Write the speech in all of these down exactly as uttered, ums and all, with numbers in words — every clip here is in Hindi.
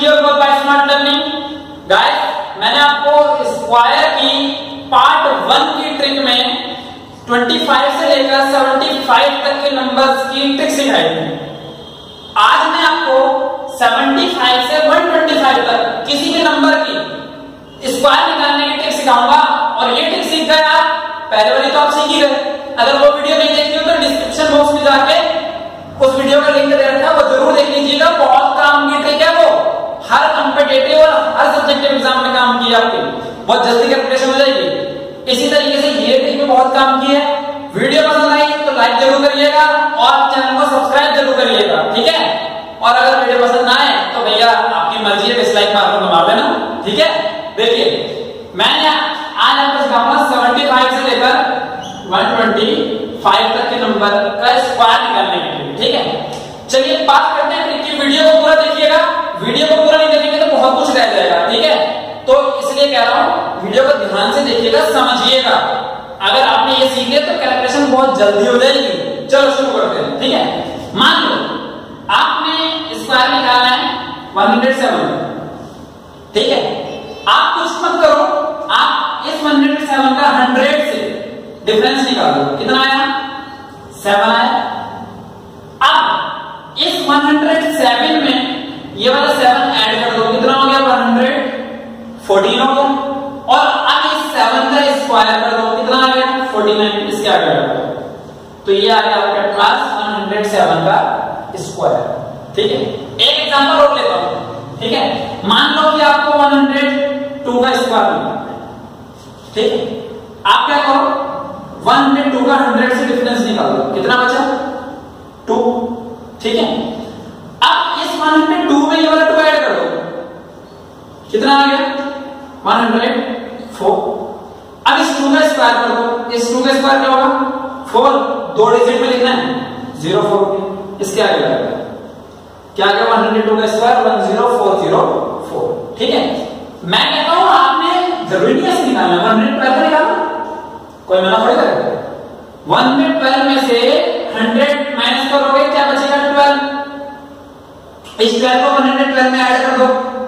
Video for by Smart Learning. Guys, मैंने आपको स्क्वायर की पार्ट वन की ट्रिक में पच्चीस से लेकर पचहत्तर तक के नंबर्स की ट्रिक सिखाई थी। आज मैं आपको पचहत्तर से एक सौ पच्चीस तक किसी भी नंबर की स्क्वायर निकालने की ट्रिक सिखाऊंगा। और ये ट्रिक सीख गए आप, पहले वाली तो आप सीख ही गए। अगर वो वीडियो नहीं देखी हो तो डिस्क्रिप्शन बॉक्स में जाके उस वीडियो का लिंक दे रखा है, वो जरूर देख लीजिएगा। बहुत काम की ट्रिक है वो, हर कॉम्पिटिटिव और हर सब्जेक्टिव एग्जाम में काम की है आपकी, बहुत जल्दी कैलकुलेशन हो जाएगी। इसी तरीके से ये ट्रिक भी बहुत काम की है। वीडियो पसंद आई तो लाइक जरूर करिएगा और चैनल को सब्सक्राइब जरूर करिएगा, ठीक है। और अगर वीडियो पसंद ना आए तो भैया आपकी मर्जी है, डिसलाइक मार्क को मार देना, ठीक है। देखिए, मैंने आज आपको सिखाऊंगा पचहत्तर से लेकर एक सौ पच्चीस तक के नंबर का स्क्वायर निकालने के लिए, ठीक है। चलिए बात करते हैं ट्रिक की। वीडियो को पूरा देखिएगा, वीडियो को पूरा नहीं देखेंगे तो बहुत कुछ रह जाएगा, ठीक है। तो इसलिए कह रहा हूं वीडियो को ध्यान से देखिएगा, समझिएगा। अगर आपने ये सीख लिया तो कैलकुलेशन बहुत जल्दी हो जाएगी। चलो शुरू करते हैं, ठीक है। मान लो आपने स्क्वायर निकालना है एक सौ सात, ठीक है। आप कुछ मत करो, आप इस एक सौ सात का हंड्रेड से डिफरेंस निकाल दो। कितना आया? सेवन आया। अब इस एक सौ सात में ये वाला सेवन ऐड कर दो, कितना हो गया? एक सौ चौदह हो गया। और अब इस सेवन का स्क्वायर कर दो, कितना आ गया? उनचास। इसके आगे कर दो तो ये आ गया आपके पास एक सौ सात का स्क्वायर, ठीक है। एक एग्जांपल और लेता हूं, ठीक है। मान लो कि आपको एक सौ दो का स्क्वायर मिला, ठीक है। आप क्या करो, एक सौ दो का हंड्रेड से डिफरेंस निकाल दो, कितना बचा? टू, ठीक है। अब इस एक सौ दो में ये वाला टू ऐड कर दो, कितना आ गया? एक सौ चार। अब इस टू का स्क्वायर कर दो, इस टू का स्क्वायर क्या होगा? फोर, दो डिजिट में लिखना है, जीरो फोर। इसके आगे लगेगा क्या आ गया? एक सौ दो का स्क्वायर एक सौ चार सौ चार, ठीक है। मैं कहता हूं आपने जरूरी नहीं है निकालना, एक सौ बारह निकालना, कोई मना थोड़ी करेगा। एक सौ बारह में से हंड्रेड माइनस करोगे, क्या बचेगा? बारह। इस बारह को एक सौ बारह में ऐड कर दो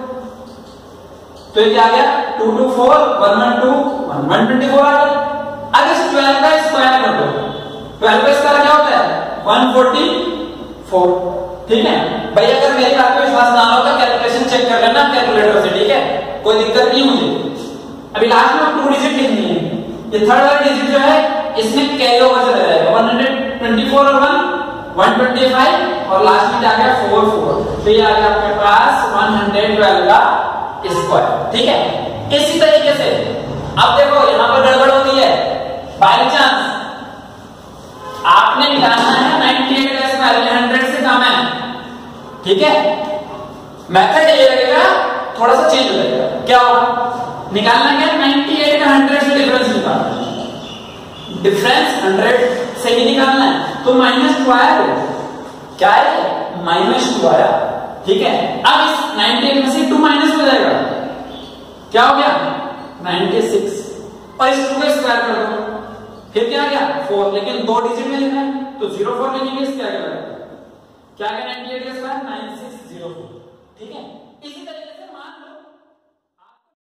तो ये क्या आ गया? Two two four, one one two, one one twenty four आ गया। अब इस बारह का स्क्वायर कर दो, बारह का स्क्वायर क्या होता है? एक सौ चौवालीस, ठीक है। भाई अगर मेरी बात पे विश्वास ना हो तो कैलकुलेशन चेक कर लेना कैलकुलेटर से, ठीक है, कोई दिक्कत नहीं मुझे। अभी लास्ट में टू डिजिट लिखनी है, ये थर्ड वाला डिजिट जो है इसमें कैरी ओवर चला जाएगा। एक सौ चौबीस और वन, एक सौ पच्चीस और लास्ट में आ गया फोर फोर, तो ये आ गया आपके पास एक सौ बारह का स्क्वायर, ठीक है। इसी तरीके से अब देखो यहां पर गड़बड़ होती है। बाय चांस आपने निकालना है अट्ठानवे का स्क्वायर, सौ से कम है, ठीक है। मेथड ये लगेगा थोड़ा सा चेंज हो जाएगा। क्या होगा? निकालना क्या? अट्ठानवे का हंड्रेड से डिफरेंस निकालना है। डिफरेंस हंड्रेड से ही निकालना है, तो माइनस टू आया, क्या है? माइनस टू आया, ठीक है। अब इस अट्ठानवे में से टू माइनस हो जाएगा, क्या हो गया? छियानवे। और इस टू का स्क्वायर कर दो, फिर क्या आ गया? फोर, लेकिन दो डिजिट में लिखना है तो जीरो फोर लिखेंगे। इसके आगे क्या आ गया? अट्ठानवे का स्क्वायर छियानवे जीरो फोर, ठीक है। इसी तरीके से मान लो